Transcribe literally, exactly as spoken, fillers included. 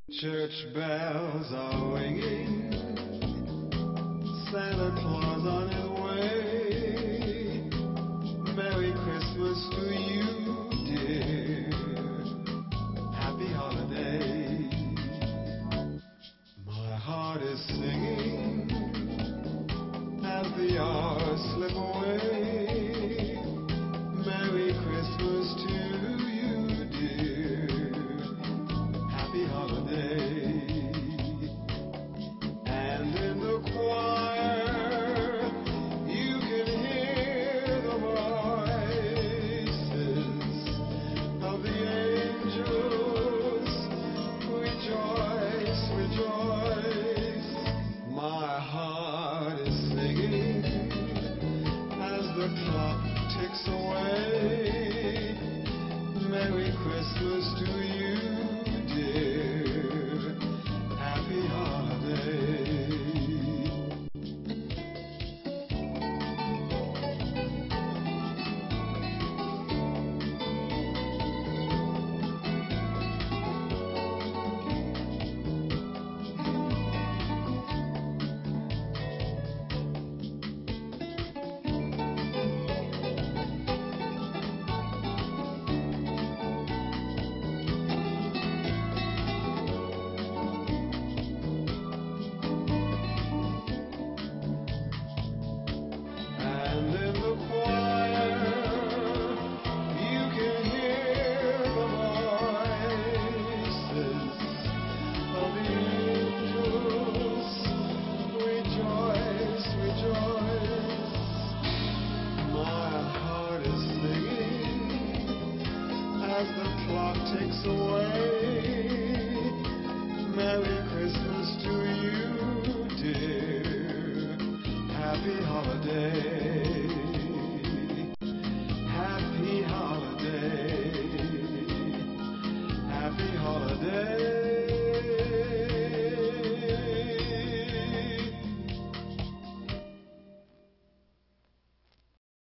Church bells are ringing, Santa Claus on his way. Merry Christmas to you, dear. Happy holiday. My heart is singing as the hours slip away. Merry Christmas to you, dear. Happy holiday. And in the choir you can hear the voices of the angels. Rejoice, rejoice. My heart is singing as the clock ticks away. Merry Christmas to you, dear. Happy holiday. And in the choir you can hear the voices of the angels. Rejoice, rejoice. My heart is singing as the clock ticks away. Merry Christmas to you, dear. Happy holiday.